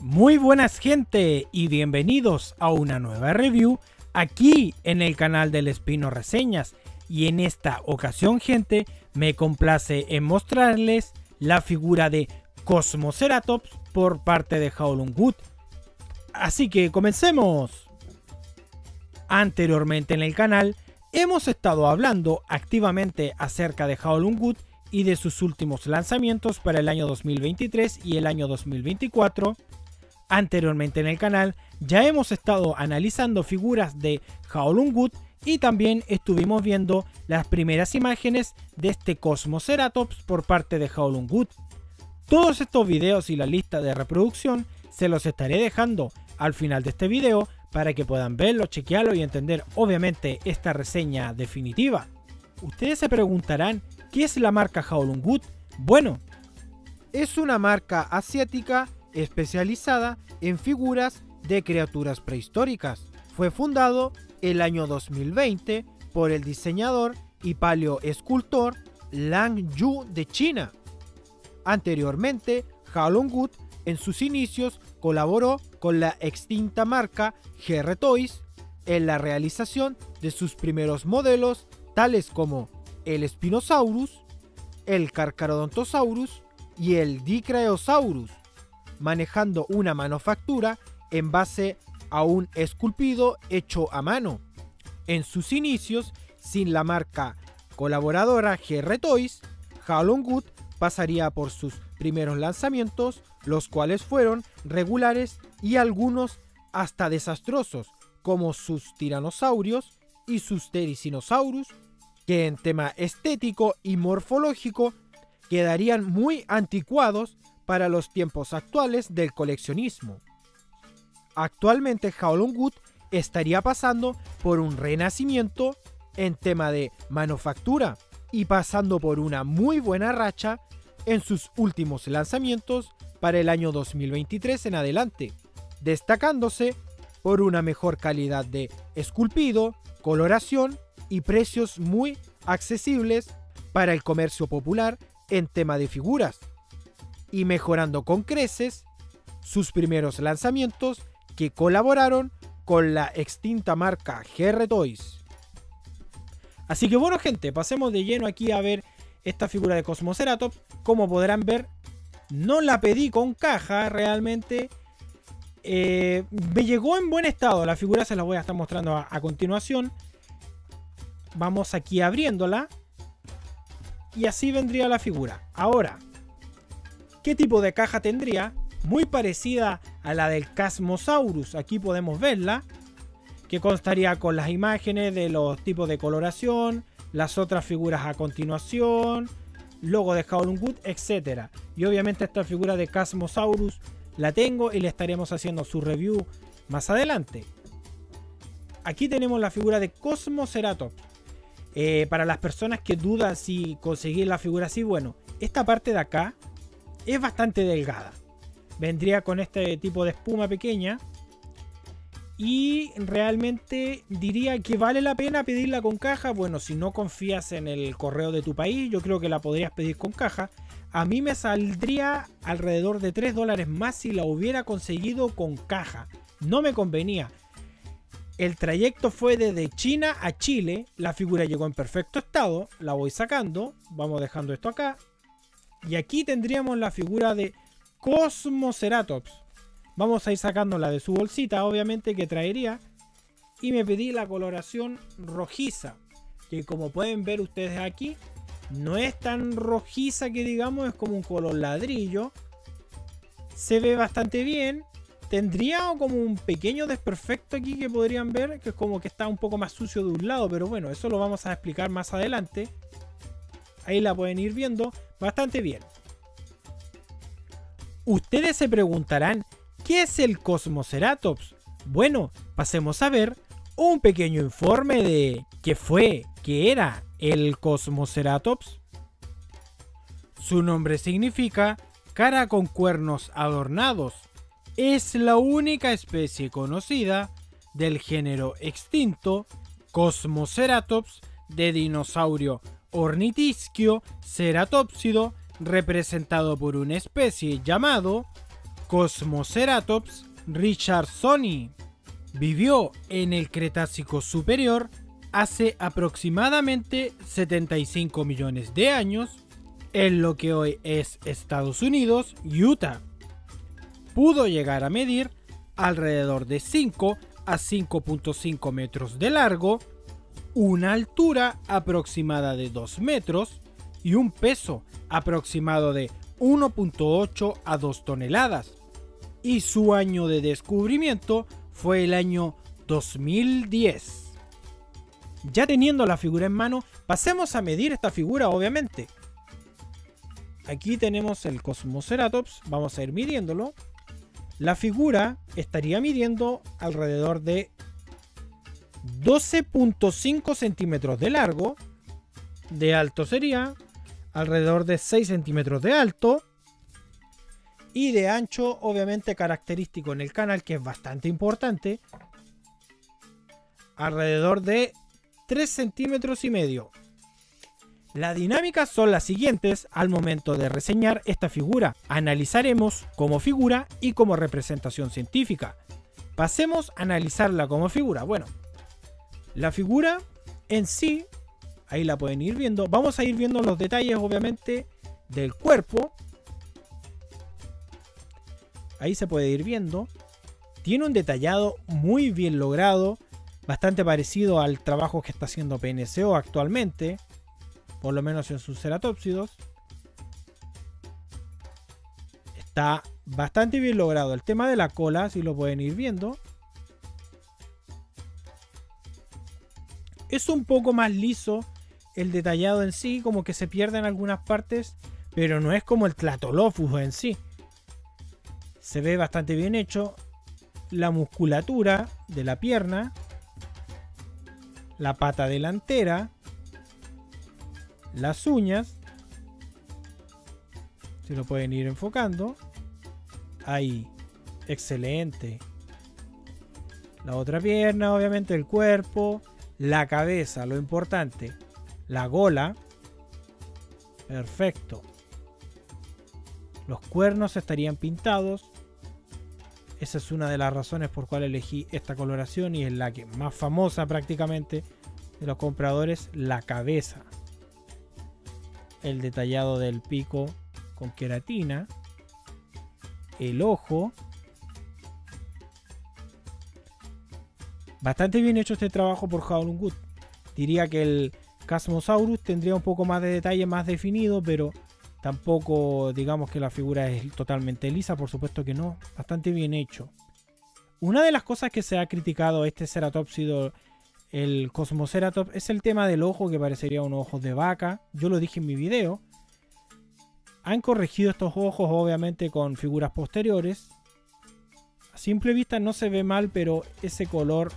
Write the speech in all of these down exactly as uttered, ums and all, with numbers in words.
Muy buenas gente y bienvenidos a una nueva review aquí en el canal del Espino Reseñas, y en esta ocasión gente me complace en mostrarles la figura de Cosmoceratops por parte de Howlung Wood. Así que comencemos. Anteriormente en el canal hemos estado hablando activamente acerca de Howlung Wood y de sus últimos lanzamientos para el año dos mil veintitrés y el año dos mil veinticuatro. Anteriormente en el canal ya hemos estado analizando figuras de Howlung Wood y también estuvimos viendo las primeras imágenes de este Cosmoceratops por parte de Howlung Wood. Todos estos videos y la lista de reproducción se los estaré dejando al final de este video para que puedan verlo, chequearlo y entender obviamente esta reseña definitiva. Ustedes se preguntarán, ¿qué es la marca Howlung Wood? Bueno, es una marca asiática especializada en figuras de criaturas prehistóricas. Fue fundado el año dos mil veinte por el diseñador y paleoescultor Lang Yu de China. Anteriormente, Howlung Wood en sus inicios colaboró con la extinta marca G R Toys en la realización de sus primeros modelos, tales como el Spinosaurus, el Carcharodontosaurus y el Dicraeosaurus, manejando una manufactura en base a un esculpido hecho a mano. En sus inicios, sin la marca colaboradora G R Toys, Howlung Wood pasaría por sus primeros lanzamientos, los cuales fueron regulares y algunos hasta desastrosos, como sus tiranosaurios y sus Therizinosaurus, que en tema estético y morfológico quedarían muy anticuados para los tiempos actuales del coleccionismo. Actualmente Howlung Wood estaría pasando por un renacimiento en tema de manufactura y pasando por una muy buena racha en sus últimos lanzamientos para el año dos mil veintitrés en adelante, destacándose por una mejor calidad de esculpido, coloración y precios muy accesibles para el comercio popular en tema de figuras, y mejorando con creces sus primeros lanzamientos que colaboraron con la extinta marca G R Toys. Así que bueno gente, pasemos de lleno aquí a ver esta figura de Cosmoceratops. Como podrán ver, no la pedí con caja realmente. Eh, me llegó en buen estado. La figura se la voy a estar mostrando a, a continuación. Vamos aquí abriéndola. Y así vendría la figura. Ahora, ¿qué tipo de caja tendría? Muy parecida a la del Chasmosaurus. Aquí podemos verla, que constaría con las imágenes de los tipos de coloración, las otras figuras a continuación, logo de Howlung Wood, etcétera. Y obviamente esta figura de Chasmosaurus la tengo y le estaremos haciendo su review más adelante. Aquí tenemos la figura de Cosmoceratops. Eh, para las personas que dudan si conseguir la figura así, bueno, esta parte de acá es bastante delgada. Vendría con este tipo de espuma pequeña. Y realmente diría que vale la pena pedirla con caja. Bueno, si no confías en el correo de tu país, yo creo que la podrías pedir con caja. A mí me saldría alrededor de tres dólares más si la hubiera conseguido con caja. No me convenía. El trayecto fue desde China a Chile. La figura llegó en perfecto estado. La voy sacando. Vamos dejando esto acá. Y aquí tendríamos la figura de Cosmoceratops. Vamos a ir sacándola de su bolsita, obviamente, que traería. Y me pedí la coloración rojiza, que como pueden ver ustedes aquí, no es tan rojiza que digamos, es como un color ladrillo. Se ve bastante bien. Tendría como un pequeño desperfecto aquí que podrían ver, que es como que está un poco más sucio de un lado, pero bueno, eso lo vamos a explicar más adelante. Ahí la pueden ir viendo bastante bien. Ustedes se preguntarán, ¿qué es el Cosmoceratops? Bueno, pasemos a ver un pequeño informe de qué fue, qué era el Cosmoceratops. Su nombre significa cara con cuernos adornados. Es la única especie conocida del género extinto Cosmoceratops de dinosaurio ornitisquio ceratopsido, representado por una especie llamado Cosmoceratops richardsoni vivió en el Cretácico superior hace aproximadamente setenta y cinco millones de años en lo que hoy es Estados Unidos y Utah. Pudo llegar a medir alrededor de cinco a cinco punto cinco metros de largo, una altura aproximada de dos metros y un peso aproximado de uno punto ocho a dos toneladas. Y su año de descubrimiento fue el año dos mil diez. Ya teniendo la figura en mano, pasemos a medir esta figura, obviamente. Aquí tenemos el Cosmoceratops, vamos a ir midiéndolo. La figura estaría midiendo alrededor de doce punto cinco centímetros de largo, de alto sería alrededor de seis centímetros de alto, y de ancho, obviamente característico en el canal, que es bastante importante, alrededor de tres centímetros y medio. Las dinámicas son las siguientes al momento de reseñar esta figura. Analizaremos como figura y como representación científica. Pasemos a analizarla como figura. Bueno, la figura en sí, ahí la pueden ir viendo. Vamos a ir viendo los detalles, obviamente, del cuerpo. Ahí se puede ir viendo. Tiene un detallado muy bien logrado, bastante parecido al trabajo que está haciendo P N C O actualmente, por lo menos en sus ceratópsidos. Está bastante bien logrado. El tema de la cola, si lo pueden ir viendo, es un poco más liso el detallado en sí, como que se pierde en algunas partes, pero no es como el Tlatolophus en sí. Se ve bastante bien hecho. La musculatura de la pierna, la pata delantera, las uñas, si lo pueden ir enfocando, ahí, excelente. La otra pierna, obviamente el cuerpo, la cabeza, lo importante, la gola, perfecto. Los cuernos estarían pintados. Esa es una de las razones por cual elegí esta coloración y es la que más famosa prácticamente de los compradores, la cabeza. El detallado del pico con queratina, el ojo. Bastante bien hecho este trabajo por Howlin' Wood. Diría que el Chasmosaurus tendría un poco más de detalle, más definido, pero tampoco digamos que la figura es totalmente lisa, por supuesto que no. Bastante bien hecho. Una de las cosas que se ha criticado a este ceratópsido, el Cosmoceratops, es el tema del ojo, que parecería un ojo de vaca. Yo lo dije en mi video. Han corregido estos ojos obviamente con figuras posteriores. A simple vista no se ve mal, pero ese color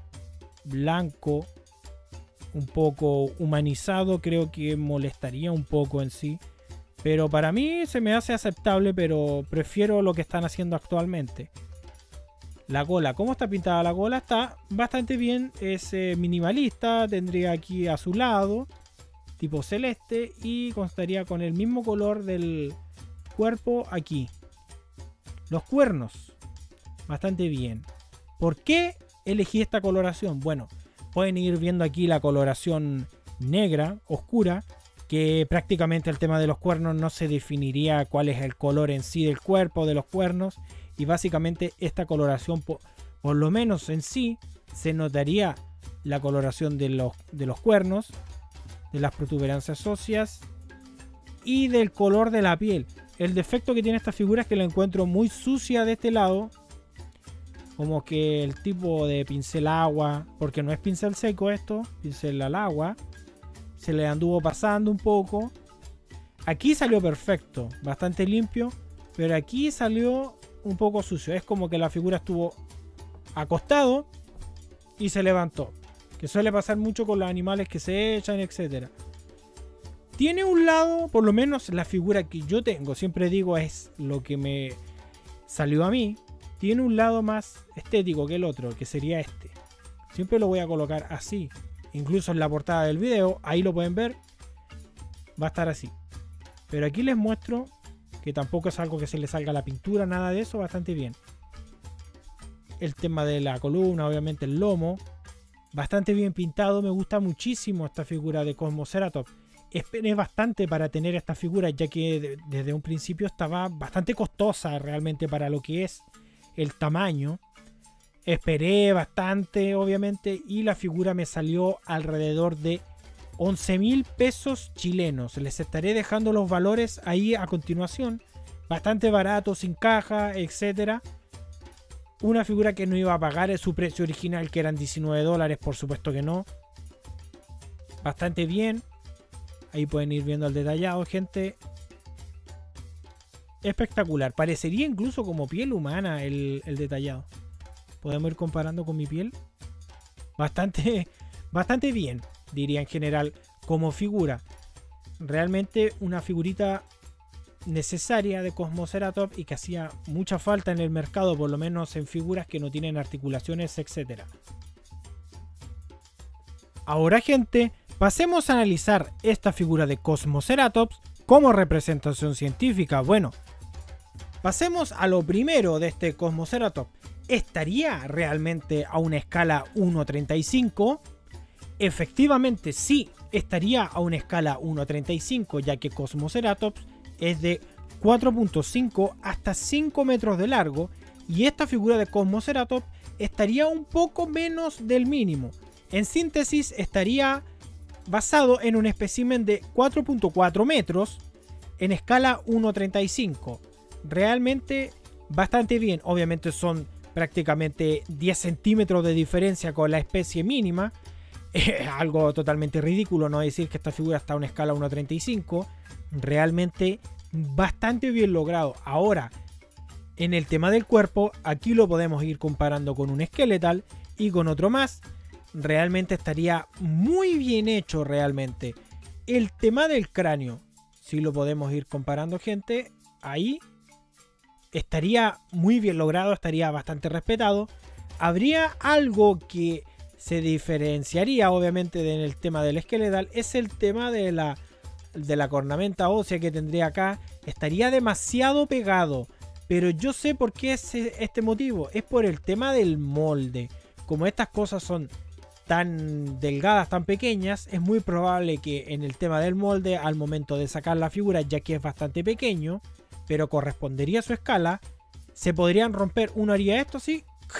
blanco un poco humanizado creo que molestaría un poco en sí. Pero para mí se me hace aceptable, pero prefiero lo que están haciendo actualmente. La cola, ¿cómo está pintada la cola? Está bastante bien, es eh, minimalista, tendría aquí azulado, tipo celeste, y constaría con el mismo color del cuerpo aquí. Los cuernos, bastante bien. ¿Por qué elegí esta coloración? Bueno, pueden ir viendo aquí la coloración negra, oscura, que prácticamente el tema de los cuernos no se definiría cuál es el color en sí del cuerpo de los cuernos, y básicamente esta coloración, por, por lo menos en sí, se notaría la coloración de los, de los cuernos, de las protuberancias óseas y del color de la piel. El defecto que tiene esta figura es que la encuentro muy sucia de este lado, como que el tipo de pincel agua, porque no es pincel seco esto, pincel al agua, se le anduvo pasando un poco. Aquí salió perfecto, bastante limpio, pero aquí salió un poco sucio. Es como que la figura estuvo acostado y se levantó, que suele pasar mucho con los animales que se echan, etcétera. Tiene un lado, por lo menos la figura que yo tengo, siempre digo es lo que me salió a mí, tiene un lado más estético que el otro, que sería este. Siempre lo voy a colocar así. Incluso en la portada del video, ahí lo pueden ver, va a estar así. Pero aquí les muestro que tampoco es algo que se le salga la pintura, nada de eso, bastante bien. El tema de la columna, obviamente el lomo, bastante bien pintado. Me gusta muchísimo esta figura de Cosmoceratops. Esperé bastante para tener esta figura, ya que de, desde un principio estaba bastante costosa realmente para lo que es el tamaño. Esperé bastante, obviamente, y la figura me salió alrededor de once mil pesos chilenos. Les estaré dejando los valores ahí a continuación. Bastante barato, sin caja, etcétera. Una figura que no iba a pagar su precio original, que eran diecinueve dólares, por supuesto que no. Bastante bien. Ahí pueden ir viendo el detallado, gente. Espectacular. Parecería incluso como piel humana el, el detallado. Podemos ir comparando con mi piel. Bastante, bastante bien, diría en general, como figura. Realmente una figurita necesaria de Cosmoceratops y que hacía mucha falta en el mercado, por lo menos en figuras que no tienen articulaciones, etcétera. Ahora, gente, pasemos a analizar esta figura de Cosmoceratops como representación científica. Bueno, pasemos a lo primero de este Cosmoceratops. ¿Estaría realmente a una escala uno treinta y cinco? Efectivamente sí, estaría a una escala uno treinta y cinco, ya que Cosmoceratops es de cuatro punto cinco hasta cinco metros de largo, y esta figura de Cosmoceratops estaría un poco menos del mínimo. En síntesis, estaría basado en un espécimen de cuatro punto cuatro metros en escala uno treinta y cinco. Realmente bastante bien. Obviamente son prácticamente diez centímetros de diferencia con la especie mínima. Es algo totalmente ridículo no decir que esta figura está a una escala uno treinta y cinco. Realmente bastante bien logrado. Ahora, en el tema del cuerpo, aquí lo podemos ir comparando con un Skeletal y con otro más. Realmente estaría muy bien hecho realmente. El tema del cráneo, si lo podemos ir comparando, gente, ahí estaría muy bien logrado, estaría bastante respetado. Habría algo que se diferenciaría obviamente en el tema del Skeletal, es el tema de la, de la cornamenta ósea que tendría acá. Estaría demasiado pegado, pero yo sé por qué es este motivo, es por el tema del molde. Como estas cosas son tan delgadas, tan pequeñas, es muy probable que en el tema del molde, al momento de sacar la figura, ya que es bastante pequeño, pero correspondería a su escala, se podrían romper. Uno haría esto así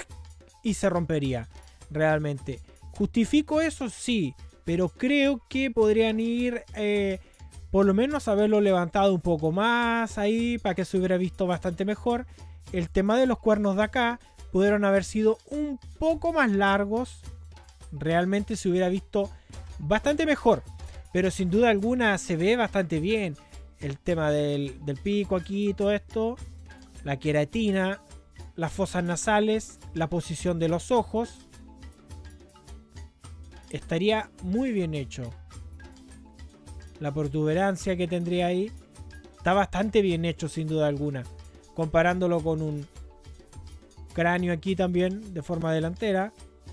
y se rompería. Realmente, ¿justifico eso? Sí, pero creo que podrían ir eh, por lo menos haberlo levantado un poco más ahí para que se hubiera visto bastante mejor. El tema de los cuernos de acá pudieron haber sido un poco más largos. Realmente se hubiera visto bastante mejor, pero sin duda alguna se ve bastante bien. El tema del, del pico aquí, todo esto, la queratina, las fosas nasales, la posición de los ojos, estaría muy bien hecho. La protuberancia que tendría ahí está bastante bien hecho sin duda alguna, comparándolo con un cráneo aquí también de forma delantera.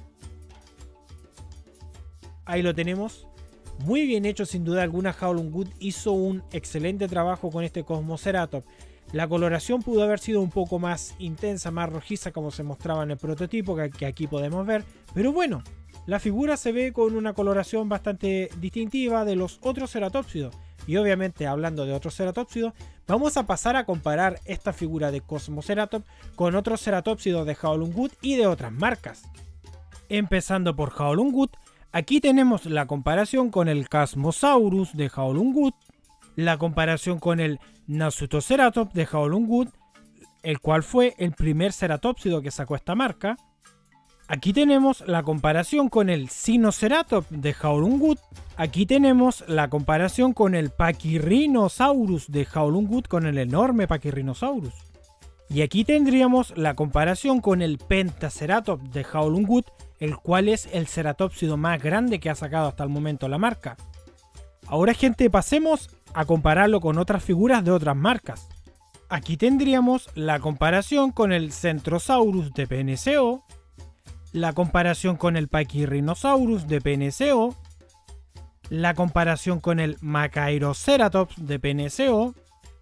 Ahí lo tenemos. Muy bien hecho sin duda alguna. Howlin' Wood hizo un excelente trabajo con este Cosmoceratops. La coloración pudo haber sido un poco más intensa, más rojiza, como se mostraba en el prototipo, que, que aquí podemos ver. Pero bueno, la figura se ve con una coloración bastante distintiva de los otros ceratópsidos. Y obviamente, hablando de otros ceratópsidos, vamos a pasar a comparar esta figura de Cosmoceratops con otros ceratópsidos de Howlin' Wood y de otras marcas. Empezando por Howlin' Wood. Aquí tenemos la comparación con el Chasmosaurus de Howlin' Wood, la comparación con el Nasutoceratops de Howlin' Wood, el cual fue el primer ceratópsido que sacó esta marca. Aquí tenemos la comparación con el Sinoceratops de Howlin' Wood. Aquí tenemos la comparación con el Pachyrhinosaurus de Howlin' Wood, con el enorme Pachyrhinosaurus. Y aquí tendríamos la comparación con el Pentaceratops de Howlin' Wood, el cual es el ceratópsido más grande que ha sacado hasta el momento la marca. Ahora, gente, pasemos a compararlo con otras figuras de otras marcas. Aquí tendríamos la comparación con el Centrosaurus de P N C O, la comparación con el Pachyrhinosaurus de P N C O, la comparación con el Machairoceratops de P N C O,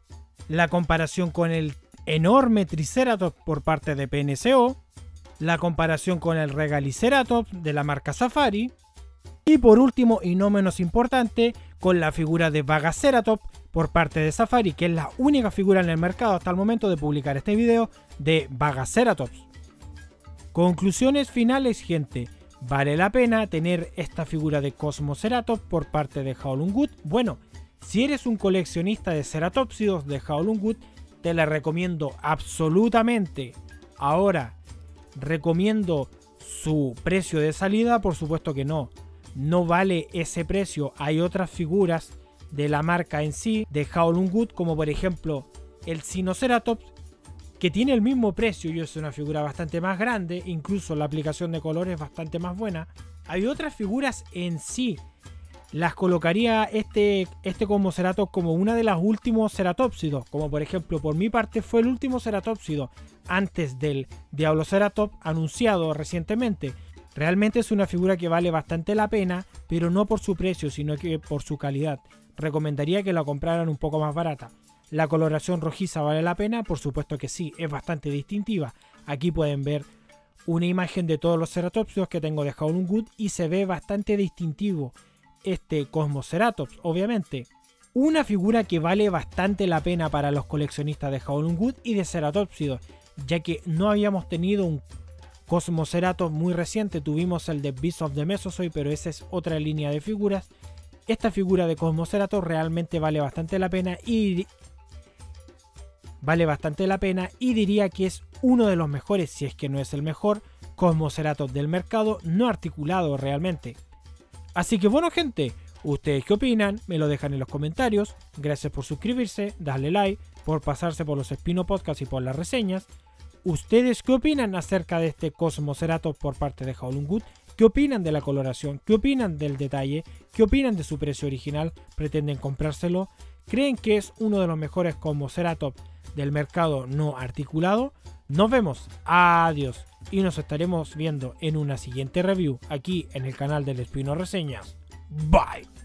la comparación con el enorme Triceratops por parte de P N C O, la comparación con el Regaliceratops de la marca Safari, y por último y no menos importante, con la figura de Bagaceratops por parte de Safari, que es la única figura en el mercado hasta el momento de publicar este video de Bagaceratops. Conclusiones finales, gente. ¿Vale la pena tener esta figura de Cosmoceratops por parte de Howlung Wood? Bueno, si eres un coleccionista de ceratópsidos de Howlung Wood, te la recomiendo absolutamente. Ahora, ¿recomiendo su precio de salida? Por supuesto que no. No vale ese precio. Hay otras figuras de la marca en sí, de Howlung Wood, como por ejemplo el Sinoceratops, que tiene el mismo precio y es una figura bastante más grande, incluso la aplicación de color es bastante más buena. Hay otras figuras en sí, las colocaría este, este Cosmoceratops como una de las últimos ceratópsidos, como por ejemplo por mi parte fue el último ceratópsido antes del Diabloceratops anunciado recientemente. Realmente es una figura que vale bastante la pena, pero no por su precio, sino que por su calidad. Recomendaría que la compraran un poco más barata. ¿La coloración rojiza vale la pena? Por supuesto que sí, es bastante distintiva. Aquí pueden ver una imagen de todos los ceratópsidos que tengo de Howlung Wood y se ve bastante distintivo este Cosmoceratops, obviamente. Una figura que vale bastante la pena para los coleccionistas de Howlung Wood y de ceratópsidos, ya que no habíamos tenido un Cosmoceratops muy reciente, tuvimos el de Beast of the Mesozoic, pero esa es otra línea de figuras. Esta figura de Cosmoceratops realmente vale bastante la pena y vale bastante la pena y diría que es uno de los mejores, si es que no es el mejor, Cosmoceratops del mercado, no articulado realmente. Así que bueno, gente, ¿ustedes qué opinan? Me lo dejan en los comentarios. Gracias por suscribirse, darle like, por pasarse por los Espino Podcast y por las reseñas. ¿Ustedes qué opinan acerca de este Cosmoceratops por parte de Howlung Wood? ¿Qué opinan de la coloración? ¿Qué opinan del detalle? ¿Qué opinan de su precio original? ¿Pretenden comprárselo? ¿Creen que es uno de los mejores Cosmoceratops del mercado no articulado? Nos vemos, adiós, y nos estaremos viendo en una siguiente review aquí en el canal del Espino Reseñas. Bye.